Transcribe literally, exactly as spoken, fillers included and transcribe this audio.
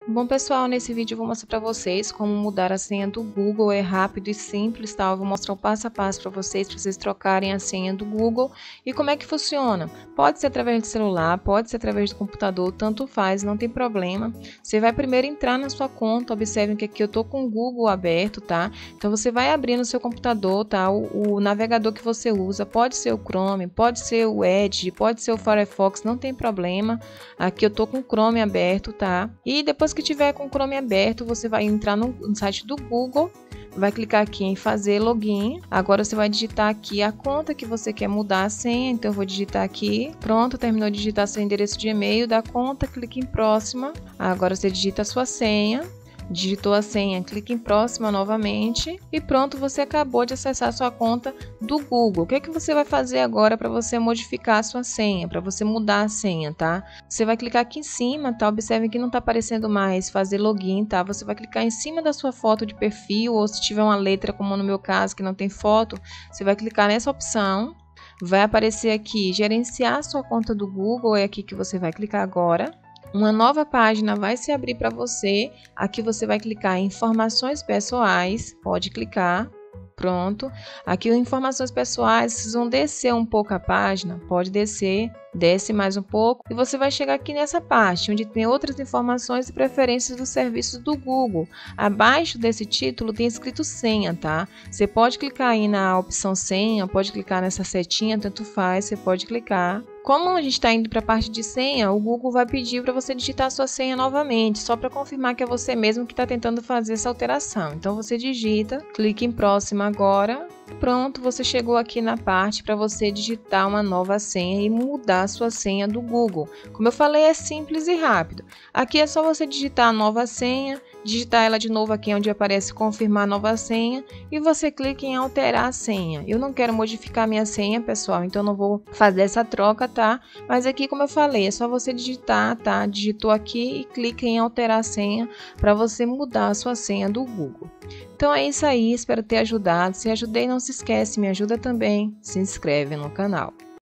Bom pessoal, nesse vídeo eu vou mostrar para vocês como mudar a senha do Google. É rápido e simples, tá? Eu vou mostrar o passo a passo para vocês, para vocês trocarem a senha do Google. E como é que funciona? Pode ser através do celular, pode ser através do computador, tanto faz, não tem problema. Você vai primeiro entrar na sua conta, observem que aqui eu tô com o Google aberto, tá? Então você vai abrir no seu computador, tá? O, o navegador que você usa, pode ser o Chrome, pode ser o Edge, pode ser o Firefox, não tem problema. Aqui eu tô com o Chrome aberto, tá? E depois que tiver com o Chrome aberto, você vai entrar no, no site do Google, vai clicar aqui em fazer login. Agora você vai digitar aqui a conta que você quer mudar a senha, então eu vou digitar aqui. Pronto, terminou de digitar seu endereço de e-mail da conta, clique em próxima. Agora você digita a sua senha. Digitou a senha, clique em próxima novamente e pronto, você acabou de acessar a sua conta do Google. O que é que você vai fazer agora para você modificar a sua senha, para você mudar a senha, tá? Você vai clicar aqui em cima, tá? Observe que não está aparecendo mais fazer login, tá? Você vai clicar em cima da sua foto de perfil ou se tiver uma letra, como no meu caso, que não tem foto, você vai clicar nessa opção. Vai aparecer aqui gerenciar a sua conta do Google, é aqui que você vai clicar agora. Uma nova página vai se abrir para você. Aqui você vai clicar em informações pessoais. Pode clicar. Pronto. Aqui em informações pessoais, vocês vão descer um pouco a página. Pode descer. Desce mais um pouco. E você vai chegar aqui nessa parte, onde tem outras informações e preferências dos serviços do Google. Abaixo desse título tem escrito senha, tá? Você pode clicar aí na opção senha, pode clicar nessa setinha, tanto faz. Você pode clicar. Como a gente está indo para a parte de senha, o Google vai pedir para você digitar a sua senha novamente, só para confirmar que é você mesmo que está tentando fazer essa alteração. Então você digita, clique em próxima agora. Pronto, você chegou aqui na parte para você digitar uma nova senha e mudar a sua senha do Google. Como eu falei, é simples e rápido. Aqui é só você digitar a nova senha, digitar ela de novo aqui onde aparece confirmar nova senha e você clica em alterar a senha. Eu não quero modificar minha senha, pessoal, então não vou fazer essa troca, tá? Mas aqui, como eu falei, é só você digitar, tá? Digitou aqui e clica em alterar a senha para você mudar a sua senha do Google. Então é isso aí, espero ter ajudado. Se ajudei, não se esquece, me ajuda também, se inscreve no canal.